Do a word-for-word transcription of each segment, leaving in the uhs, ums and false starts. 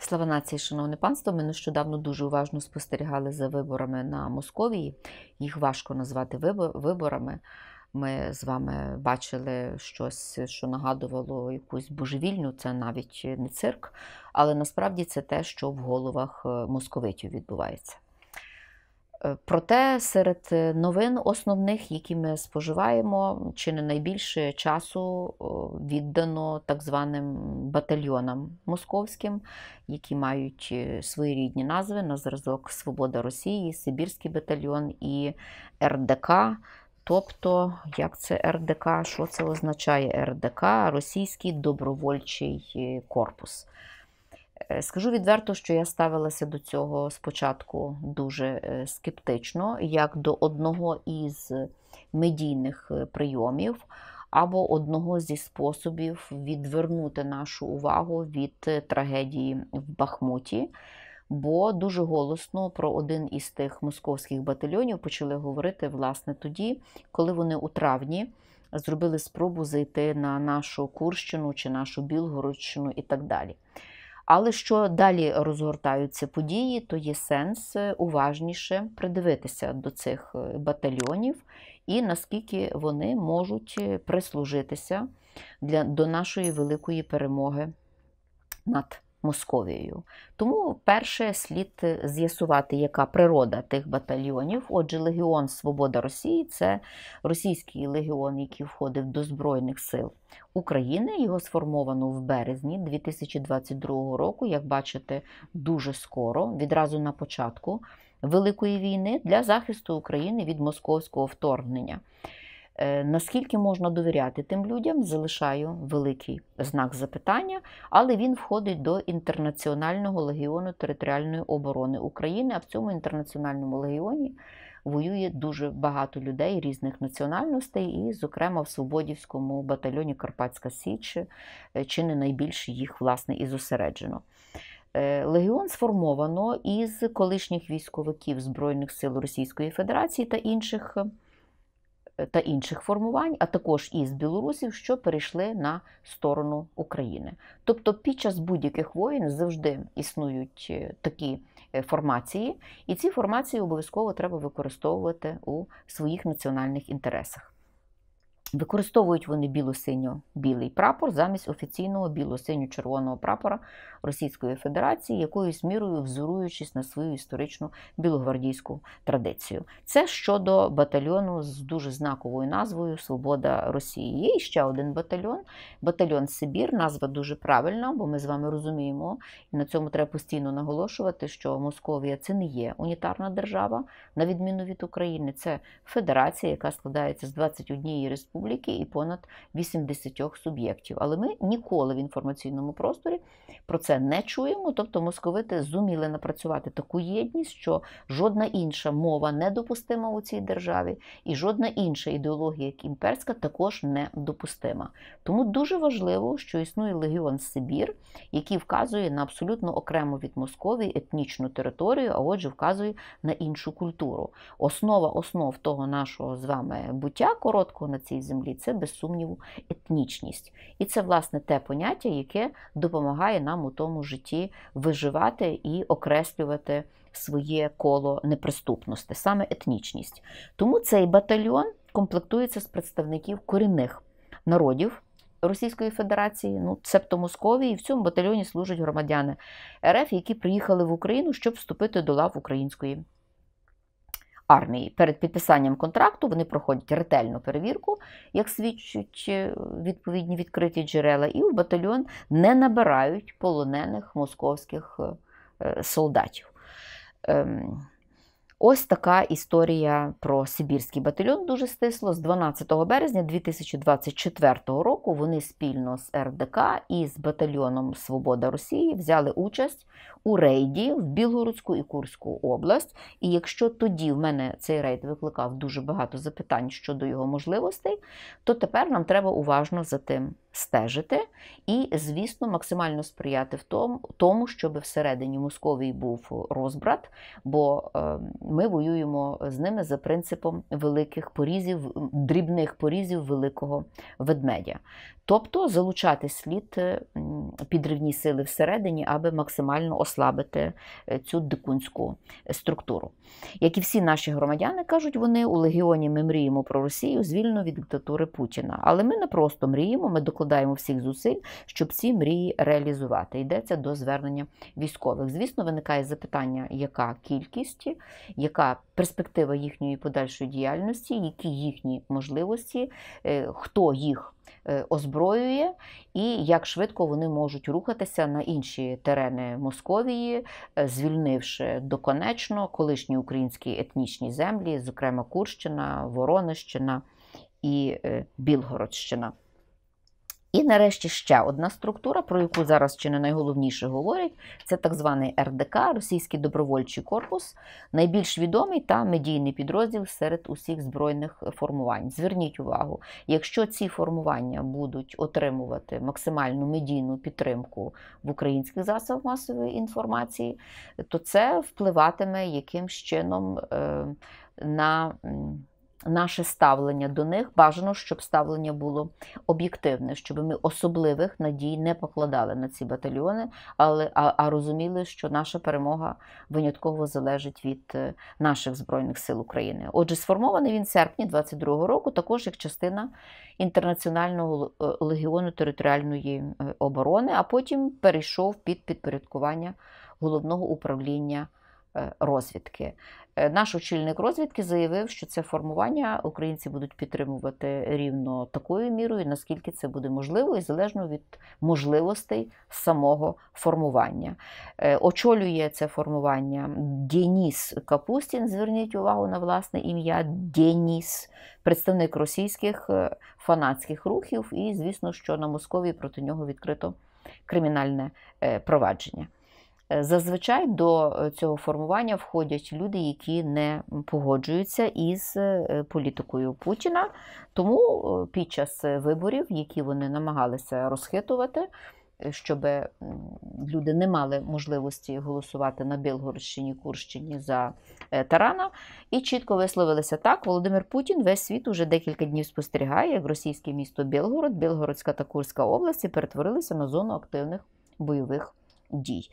Слава нації, шановне панство! Ми нещодавно дуже уважно спостерігали за виборами на Московії. Їх важко назвати виборами. Ми з вами бачили щось, що нагадувало якусь божевільню, це навіть не цирк, але насправді це те, що в головах московитів відбувається. Проте серед новин основних, які ми споживаємо, чи не найбільше часу віддано так званим батальйонам московським, які мають своєрідні назви на зразок «Свобода Росії», «Сибірський батальйон» і ер де ка. Тобто, як це ер де ка? Що це означає ер де ка? Російський добровольчий корпус. Скажу відверто, що я ставилася до цього спочатку дуже скептично, як до одного із медійних прийомів або одного зі способів відвернути нашу увагу від трагедії в Бахмуті, бо дуже голосно про один із тих московських батальйонів почали говорити, власне, тоді, коли вони у травні зробили спробу зайти на нашу Курщину чи нашу Білгородщину і так далі. Але що далі розгортаються події, то є сенс уважніше придивитися до цих батальйонів і наскільки вони можуть прислужитися для, до нашої великої перемоги над Московією. Тому перше слід з'ясувати, яка природа тих батальйонів. Отже, Легіон Свобода Росії – це російський легіон, який входив до Збройних сил України. Його сформовано в березні дві тисячі двадцять другого року, як бачите, дуже скоро, відразу на початку Великої війни, для захисту України від московського вторгнення. Наскільки можна довіряти тим людям, залишаю великий знак запитання, але він входить до Інтернаціонального легіону територіальної оборони України, а в цьому Інтернаціональному легіоні воює дуже багато людей різних національностей, і, зокрема, в Свободівському батальйоні Карпатська Січ, чи не найбільше їх, власне, і зосереджено. Легіон сформовано із колишніх військовиків Збройних сил Російської Федерації та інших та інших формувань, а також із білорусів, що перейшли на сторону України. Тобто під час будь-яких воєн завжди існують такі формації, і ці формації обов'язково треба використовувати у своїх національних інтересах. Використовують вони біло-синьо-білий прапор замість офіційного біло-синьо-червоного прапора Російської Федерації, якоюсь мірою взоруючись на свою історичну білогвардійську традицію. Це щодо батальйону з дуже знаковою назвою «Свобода Росії». Є ще один батальйон, батальйон Сибір, назва дуже правильна, бо ми з вами розуміємо, і на цьому треба постійно наголошувати, що Московія – це не є унітарна держава, на відміну від України, це федерація, яка складається з двадцяти однієї республіки, і понад вісімдесят суб'єктів. Але ми ніколи в інформаційному просторі про це не чуємо, тобто московити зуміли напрацювати таку єдність, що жодна інша мова недопустима у цій державі, і жодна інша ідеологія, як імперська, також недопустима. Тому дуже важливо, що існує легіон Сибір, який вказує на абсолютно окрему від Московії етнічну територію, а отже вказує на іншу культуру. Основа основ того нашого з вами буття короткого на цій землі – це, без сумніву, етнічність. І це, власне, те поняття, яке допомагає нам у тому житті виживати і окреслювати своє коло неприступності, саме етнічність. Тому цей батальйон комплектується з представників корінних народів Російської Федерації, ну, цебто Московії, і в цьому батальйоні служать громадяни ер еф, які приїхали в Україну, щоб вступити до лав української армії. Перед підписанням контракту вони проходять ретельну перевірку, як свідчать відповідні відкриті джерела, і в батальйон не набирають полонених московських солдатів. Ось така історія про Сибірський батальйон дуже стисло. З дванадцятого березня дві тисячі двадцять четвертого року вони спільно з ер де ка і з батальйоном Свобода Росії взяли участь у рейді в Білгородську і Курську область. І якщо тоді в мене цей рейд викликав дуже багато запитань щодо його можливостей, то тепер нам треба уважно за тим стежити і, звісно, максимально сприяти в тому, тому, щоб всередині Московії був розбрат, бо ми воюємо з ними за принципом великих порізів, дрібних порізів великого ведмедя. Тобто залучати слід підривні сили всередині, аби максимально ослабити цю дикунську структуру. Як і всі наші громадяни, кажуть вони, у Легіоні ми мріємо про Росію, звільнену від диктатури Путіна. Але ми не просто мріємо, ми докладаємо всіх зусиль, щоб ці мрії реалізувати. Йдеться до звернення військових. Звісно, виникає запитання, яка кількість, яка перспектива їхньої подальшої діяльності, які їхні можливості, хто їх озброює і як швидко вони можуть рухатися на інші терени Московії, звільнивши доконечно колишні українські етнічні землі, зокрема Курщина, Воронежщина і Білгородщина. І нарешті ще одна структура, про яку зараз чи не найголовніше говорять, це так званий ер де ка, Російський добровольчий корпус, найбільш відомий та медійний підрозділ серед усіх збройних формувань. Зверніть увагу, якщо ці формування будуть отримувати максимальну медійну підтримку в українських засобах масової інформації, то це впливатиме якимсь чином е, на наше ставлення до них. Бажано, щоб ставлення було об'єктивне, щоб ми особливих надій не покладали на ці батальйони, але, а, а розуміли, що наша перемога винятково залежить від наших Збройних сил України. Отже, сформований він в серпні двадцять другого року, також як частина Інтернаціонального легіону територіальної оборони, а потім перейшов під підпорядкування Головного управління розвідки. Наш очільник розвідки заявив, що це формування українці будуть підтримувати рівно такою мірою, наскільки це буде можливо, і залежно від можливостей самого формування. Очолює це формування Деніс Капустін, зверніть увагу на власне ім'я, Деніс, представник російських фанатських рухів, і, звісно, що на Московії проти нього відкрито кримінальне провадження. Зазвичай до цього формування входять люди, які не погоджуються із політикою Путіна. Тому під час виборів, які вони намагалися розхитувати, щоб люди не мали можливості голосувати на Білгородщині, Курщині за Тарана, і чітко висловилися так: Володимир Путін, весь світ уже декілька днів спостерігає, як російське місто Білгород, Білгородська та Курська області перетворилися на зону активних бойових дій.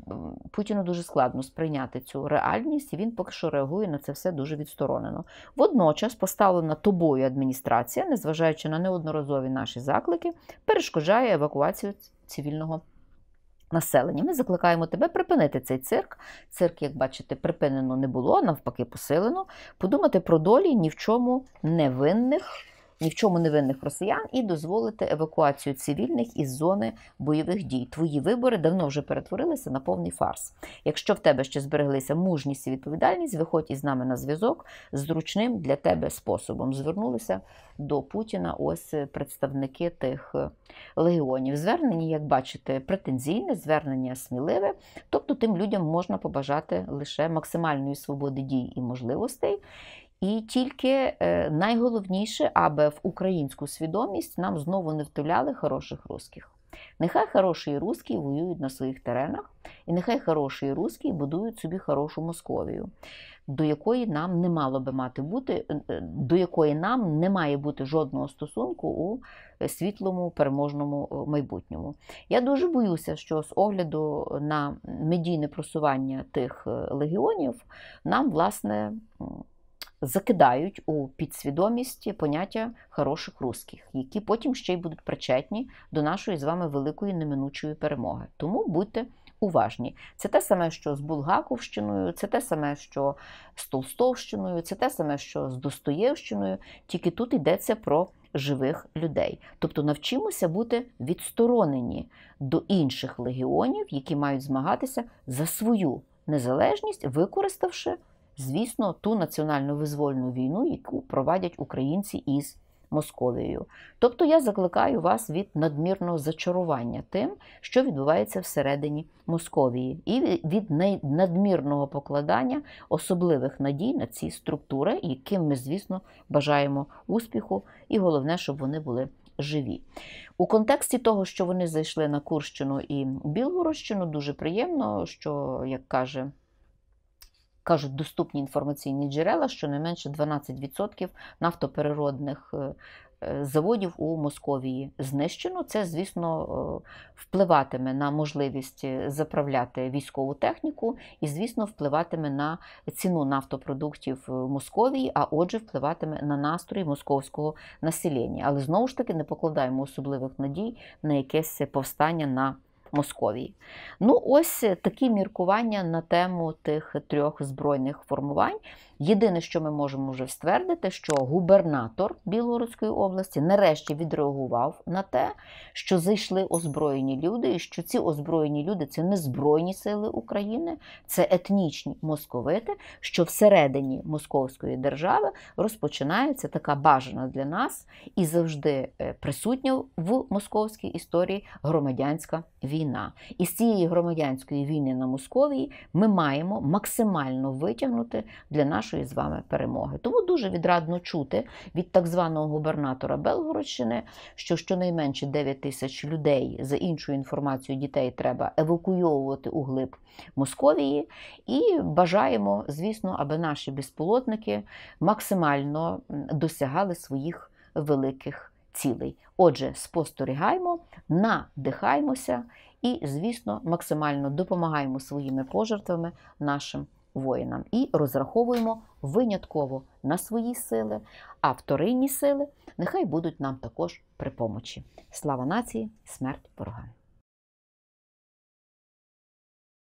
Путіну дуже складно сприйняти цю реальність, і він поки що реагує на це все дуже відсторонено. Водночас поставлена тобою адміністрація, незважаючи на неодноразові наші заклики, перешкоджає евакуацію цивільного населення. Ми закликаємо тебе припинити цей цирк. Цирк, як бачите, припинено не було, навпаки посилено. Подумати про долі ні в чому невинних, ні в чому невинних росіян і дозволити евакуацію цивільних із зони бойових дій. Твої вибори давно вже перетворилися на повний фарс. Якщо в тебе ще збереглися мужність і відповідальність, виходь із нами на зв'язок з зручним для тебе способом. Звернулися до Путіна ось представники тих легіонів. Звернення, як бачите, претензійне, звернення сміливе, тобто тим людям можна побажати лише максимальної свободи дій і можливостей. І тільки найголовніше, аби в українську свідомість нам знову не втуляли хороших русських. Нехай хороші русські воюють на своїх теренах, і нехай хороші русські будують собі хорошу Московію, до якої нам не мало би мати бути, до якої нам не має бути жодного стосунку у світлому переможному майбутньому. Я дуже боюся, що з огляду на медійне просування тих легіонів нам, власне, закидають у підсвідомість поняття хороших русських, які потім ще й будуть причетні до нашої з вами великої неминучої перемоги. Тому будьте уважні. Це те саме, що з Булгаковщиною, це те саме, що з Толстовщиною, це те саме, що з Достоєвщиною, тільки тут йдеться про живих людей. Тобто навчимося бути відсторонені до інших легіонів, які мають змагатися за свою незалежність, використавши, звісно, ту національно-визвольну війну, яку проводять українці із Московією. Тобто я закликаю вас від надмірного зачарування тим, що відбувається всередині Московії, і від надмірного покладання особливих надій на ці структури, яким ми, звісно, бажаємо успіху, і головне, щоб вони були живі. У контексті того, що вони зайшли на Курщину і Білгородщину, дуже приємно, що, як каже, кажуть доступні інформаційні джерела, що не менше дванадцять відсотків нафтопереробних заводів у Московії знищено. Це, звісно, впливатиме на можливість заправляти військову техніку і, звісно, впливатиме на ціну нафтопродуктів в Московії, а отже, впливатиме на настрої московського населення. Але, знову ж таки, не покладаємо особливих надій на якесь повстання на Московії. Ну, ось такі міркування на тему тих трьох збройних формувань. Єдине, що ми можемо вже ствердити, що губернатор Білгородської області нарешті відреагував на те, що зайшли озброєні люди, і що ці озброєні люди – це не Збройні сили України, це етнічні московити, що всередині Московської держави розпочинається така бажана для нас і завжди присутня в московській історії громадянська війна. І з цієї громадянської війни на Московії ми маємо максимально витягнути для нашої з вами перемоги. Тому дуже відрадно чути від так званого губернатора Белгородщини, що щонайменше дев'ять тисяч людей, за іншою інформацією дітей, треба евакуйовувати у глиб Московії. І бажаємо, звісно, аби наші безпілотники максимально досягали своїх великих цілей. Отже, спостерігаємо, надихаємося і, звісно, максимально допомагаємо своїми пожертвами нашим воїнам. І розраховуємо винятково на свої сили, а вторинні сили нехай будуть нам також при помочі. Слава нації, смерть ворогам!